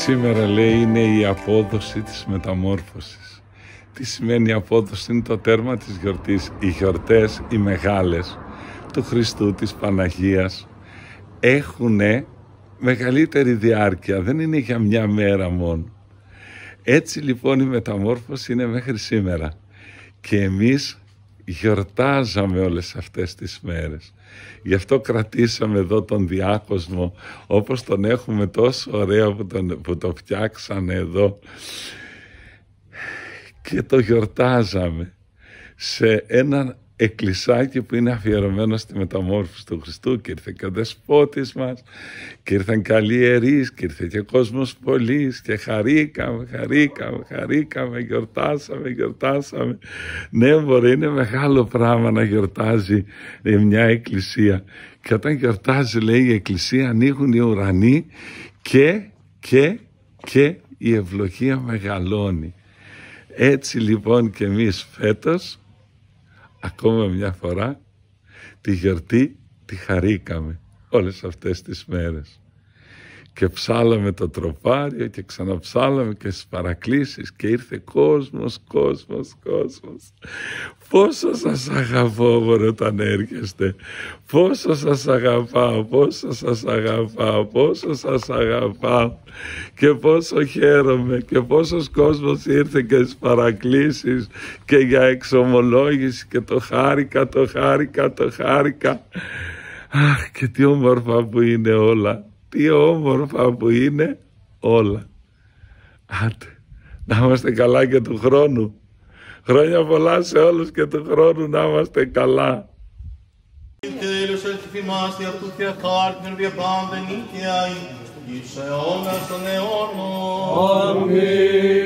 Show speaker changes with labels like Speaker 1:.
Speaker 1: Σήμερα λέει είναι η απόδοση της μεταμόρφωσης. Τι σημαίνει η απόδοση? Είναι το τέρμα της γιορτής. Οι γιορτές, οι μεγάλες, του Χριστού, της Παναγίας, έχουν μεγαλύτερη διάρκεια. Δεν είναι για μια μέρα μόνο. Έτσι λοιπόν η μεταμόρφωση είναι μέχρι σήμερα. Και εμείς γιορτάζαμε όλες αυτές τις μέρες. Γι' αυτό κρατήσαμε εδώ τον διάκοσμο, όπως τον έχουμε τόσο ωραίο που το φτιάξανε εδώ, και το γιορτάζαμε σε ένα εκκλησάκι που είναι αφιερωμένο στη μεταμόρφωση του Χριστού, και ήρθε και ο δεσπότης μας και ήρθαν καλοί ιερείς και ήρθε και κόσμος πολλής και χαρήκαμε, γιορτάσαμε. Ναι, μπορεί, είναι μεγάλο πράγμα να γιορτάζει μια εκκλησία, και όταν γιορτάζει, λέει, η εκκλησία, ανοίγουν οι ουρανοί και η ευλογία μεγαλώνει. Έτσι λοιπόν και εμείς φέτος ακόμα μια φορά τη γιορτή τη χαρήκαμε όλες αυτές τις μέρες, και ψάλαμε το τροπάριο και ξαναψάλαμε και στις παρακλήσεις, και ήρθε κόσμος. Πόσο σας αγαπώ μωρέ όταν έρχεστε, πόσο σας αγαπάω και πόσο χαίρομαι, και πόσος κόσμος ήρθε και στις παρακλήσεις και για εξομολόγηση, και το χάρηκα. Αχ, και τι όμορφα που είναι όλα. Τι όμορφα που είναι όλα. Άντε, να είμαστε καλά και του χρόνου. Χρόνια πολλά σε όλους και του χρόνου να είμαστε καλά. Αμήν.